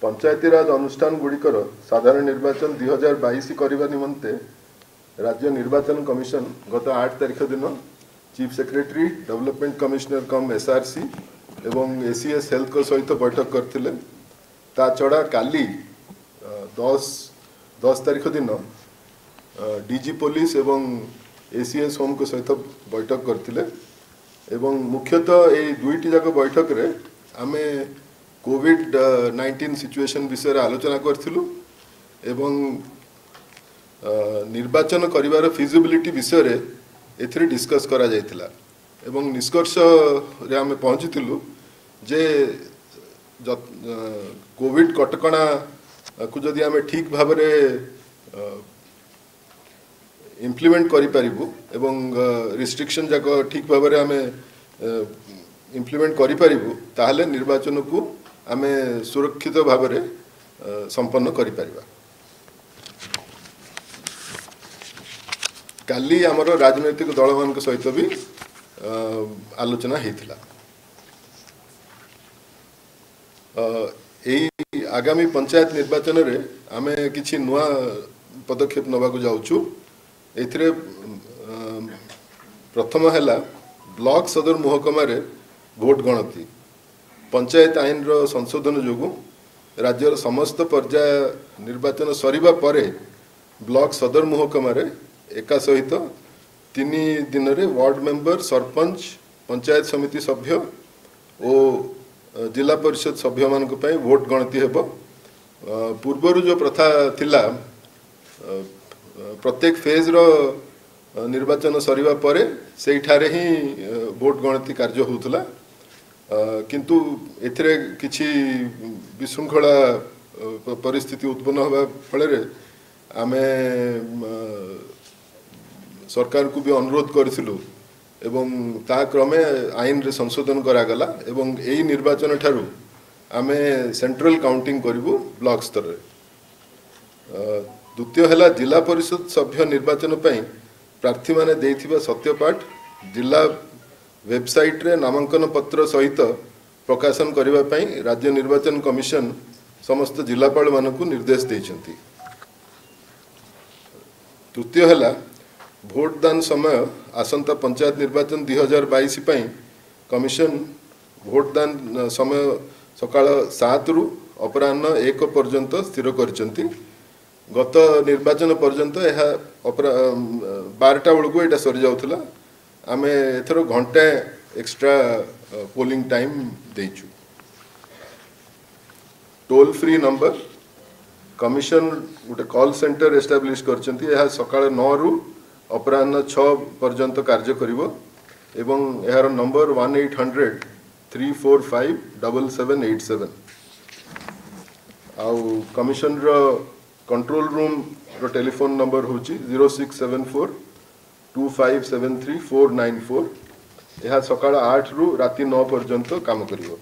पंचायतीराज अनुष्ठान गुड़िकर साधारण निर्वाचन 2022 करने निमंते राज्य निर्वाचन कमिशन गत 8 तारिख दिन chief secretary development commissioner cum SRC एवं एसीएस हेल्थ को सहित बैठक करथिले। ता छड़ा काली 10 तारिख दिन डीजी पुलिस एवं एसीएस होम को सहित बैठक करथिले एवं मुख्यतः ये दुईटी जाक बैठक रे आमे कोविड-19 सिचुएशन विषय आलोचना करथिलु एवं निर्वाचन करिवार फिजिबिलिटी विषय रे एथिरे डिस्कस करा जायतिला एवं निष्कर्ष रे आमे पहुंचिथिलु जे कोविड कटकणा को जदि आमे ठीक भाव रे इम्प्लीमेंट करि परिबु एवं रिस्ट्रिक्शन जाक ठीक भाव रे आमे इम्प्लीमेंट करि परिबु ताहले निर्वाचन को आमे सुरक्षित भाव रे संपन्न करि परिबा। काली आमर राजनैतिक दल मान सहित भी आलोचना हेतिला। आगामी पंचायत निर्वाचन रे आमे किछि नुआ पदक्षेप नबा को जाउछु। एथिरे प्रथम हैला ब्लॉक सदर महकमा रे भोट गणति पंचायत आईन रो संशोधन जोगु राज्यर समस्त पर्याय निर्वाचन सरीबा परे ब्लॉक सदर महकमा रे एका सहित 3 दिन रे वार्ड मेंबर सरपंच पंचायत समिति सभ्य और जिला परिषद सभ्य मान को भोट गणति हेबो। पूर्वरु जो प्रथा थिला प्रत्येक फेज रो निर्वाचन सरीबा परे सेही ठारे ही भोट गणति कार्य होउतला किंतु एथिरे किछि विशृंखला परिस्थिति उत्पन्न होबा फल रे आमे सरकार को भी अनुरोध करथिलु एवं ता क्रमे आईन रे संशोधन करा गला एवं एई निर्वाचन ठारू आमे सेंट्रल काउंटिंग करिवु ब्लॉक स्तर रे। द्वितीय हैला जिला परिषद सभ्य निर्वाचन पई प्रार्थी माने देथिबा सत्यपाठ जिला वेबसाइट रे नामांकन पत्र सहित प्रकाशन करिबा पई राज्य निर्वाचन कमिशन समस्त जिलापाल मानकु निर्देश देइछंती। तृतीय हैला भोटदान समय आसंता पंचायत निर्वाचन 2022 पई कमिशन भोटदान समय सकाळ 7 रु अपराह्न 1 पर्यंत स्थिर करचंती। गत निर्वाचन पर्यंत यह 12टा बेलू यहाँ सरी जाऊला आमे एथर घंटे एक्स्ट्रा पोलिंग टाइम देइछु। टोल फ्री नंबर कमिशन गोटे कॉल सेंटर एस्टाब्लिश करचंती। यह सकाळ 9 रु अपराह्न 6 पर्यंत कार्य करिवो एवं यार नंबर 1800 345 7787 आउ कमिशन रो कंट्रोल रूम रो टेलीफोन नंबर होची 0674 2573 494। यह सकाळ 8 रु राति 9 पर्यंत काम करिवो।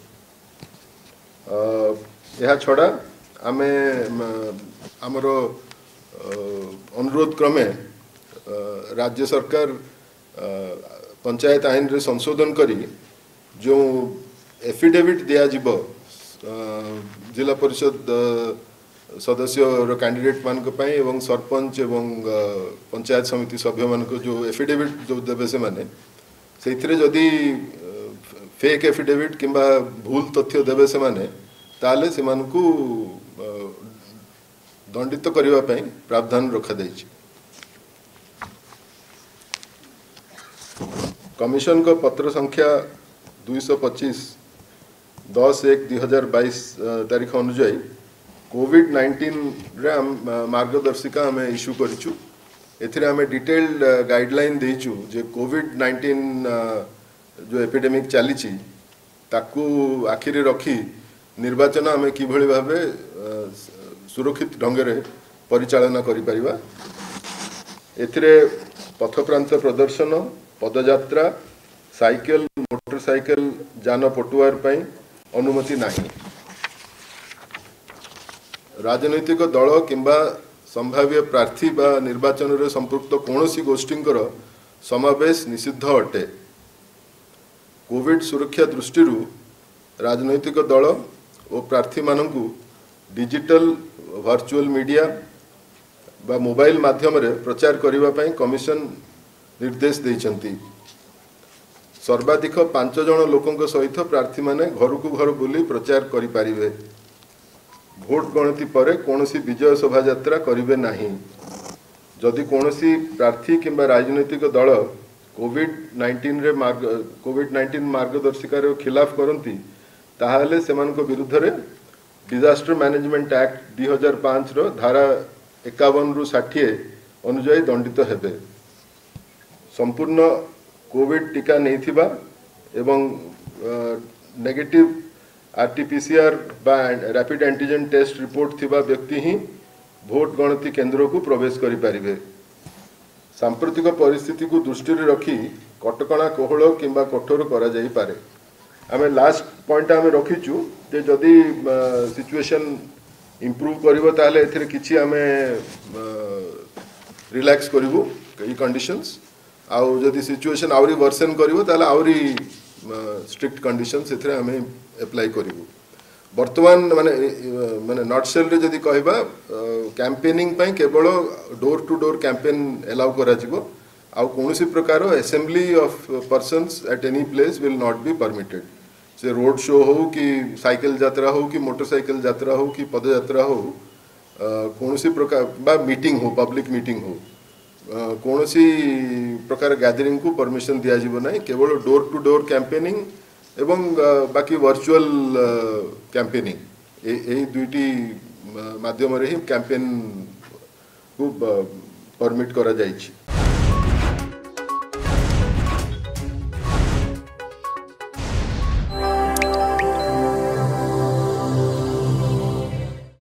यह छड़ा आमे हमरो अनुरोध क्रमे राज्य सरकार पंचायत आईन रे संशोधन करी जो एफिडेविट दिया जिवो जिला परिषद सदस्य कैंडिडेट मान एवं सरपंच एवं पंचायत समिति सभ्य मान जो एफिडेविट जो देवे से माने से जदि फेक एफिडेविट किंबा भूल तथ्य देवे से माने ताले से मान को दंडित करिवा पई प्रावधान रखा दैछि। कमिशन को पत्र संख्या 225 10/1/2022 तारीख अनुଯାयी कोविड-19 रे मार्गदर्शिका आम इश्यू करिछु। एथिरे आम डिटेल्ड गाइडलाइन देइछु जे कोविड-19 जो एपिडेमिक चली ताकू आखिरी रखी निर्वाचन आम किभଳି भाबे सुरक्षित ढंग रे परिचालना करि परिबा। एथिरे पथप्रांत प्रदर्शन पदयात्रा साइकेल मोटरसाइकेल जान पटुआर पई अनुमति नाही। राजनैतिक दल किंबा संभाव्य प्रार्थी बा निर्वाचन रे संपृक्त कौनसी गोष्ठींकर समावेश निषिद्ध अटे। कोविड सुरक्षा दृष्टि राजनैतिक दल और प्रार्थी मानकु डिजिटल वर्चुअल मीडिया बा मोबाइल माध्यम रे प्रचार करिबा पई कमिशन निर्देश देइछंती। सर्वाधिक 5 जन लोकंक सहित प्रार्थी माने घर को घर बुली प्रचार करि पारिबे। भोट गणति परे कोनोसी विजय शोभा यात्रा करिवे नाही। जदि कोनोसी प्रार्थी किंबा राजनैतिक दल कोविड-19 मार्गदर्शिका रे खिलाफ करंती ताहाले सेमानक विरुद्ध रे डिजास्टर मैनेजमेंट एक्ट 2005 रो धारा 51 रु 60 अनुଯାयी दंडित हेबे। संपूर्ण कोविड टीका नैथिबा एवं नेगेटिव आरटीपीसीआर बा रैपिड एंटीजन टेस्ट रिपोर्ट थिबा व्यक्ति ही भोट गणति केंद्र को प्रवेश करि पारिबे। सांप्रतिक परिस्थिति को दृष्टि रे रखी कटकणा कोहल किंबा कठोर करा जाई पारे। आमे लास्ट पॉइंट आमे रखिचु जे जदी सिचुएशन इंप्रूव करिवो ताले एथिरे किछि आमे रिलैक्स करिवो ई कंडीशंस आउ जदी सिचुएशन आउरी वर्सन करिवो ताले आउरी स्ट्रिक्ट कंडीशंस एथिरे आमे अप्लाई करिवो। वर्तमान माने माने नॉटसेल रे जदी कहबा कैंपेनिंग पई केवल door to door campaign allow करा जिवो आउ कोनोसी प्रकार assembly of persons at any place will not be permitted. से रोड शो हो कि साइकिल यात्रा हो कि मोटरसाइकिल यात्रा हो कि पद यात्रा हो कोनोसी प्रकार बा मीटिंग हो पब्लिक मीटिंग हो कोनोसी प्रकार गैदरिंग को परमिशन दिया जिवो नाही। केवल डोर टू डोर कैंपेनिंग एवं बाकी वर्चुअल कैंपेनिंग ए दुईटी माध्यम रे ही कैंपेन को परमिट करा जाइछि।